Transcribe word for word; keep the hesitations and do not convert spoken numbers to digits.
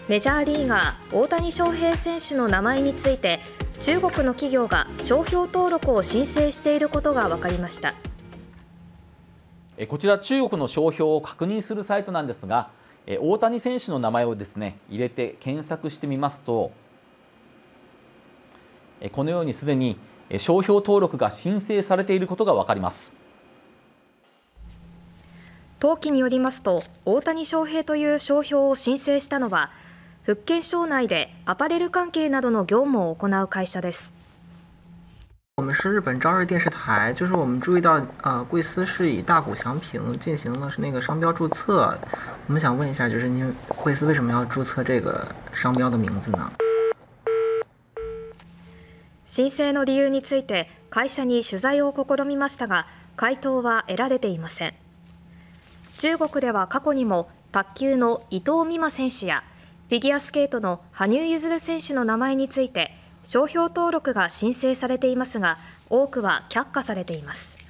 メジャーリーガー大谷翔平選手の名前について中国の企業が商標登録を申請していることが分かりました。 こちら中国の商標を確認するサイトなんですが、大谷選手の名前をですね入れて検索してみますと、このようにすでに商標登録が申請されていることが分かります。 登記によりますと、大谷翔平という商標を申請したのは福建省内でアパレル関係などの業務を行う会社です。 我们是日本朝日电视台，就是我们注意到，呃，贵司是以大谷翔平进行的是那个商标注册。我们想问一下，就是您贵司为什么要注册这个商標的名字呢？ 申請の理由について会社に取材を試みましたが、回答は得られていません。中国では過去にも卓球の伊藤美誠選手やフィギュアスケートの羽生結弦選手の名前について商標登録が申請されていますが、多くは却下されています。